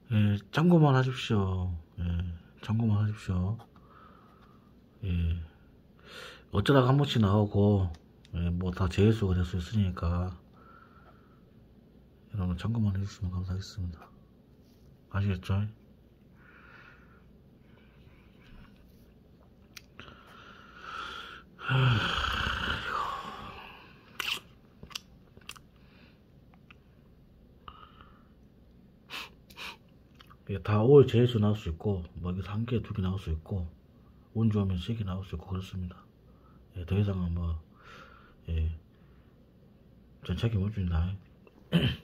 예, 참고만 하십시오. 예, 참고만 하십시오. 예, 어쩌다가 한 번씩 나오고, 예, 뭐 다 재해수가 될 수 있으니까, 여러분 참고만 해주시면 감사하겠습니다. 아시겠죠? 이게 다 5월 재해수 나올 수 있고, 뭐 여기서 한 개, 두 개 나올 수 있고, 운 좋으면 3개 나올 수 있고 그렇습니다. 예, 더 이상은 뭐, 예, 전 책임 못 준다.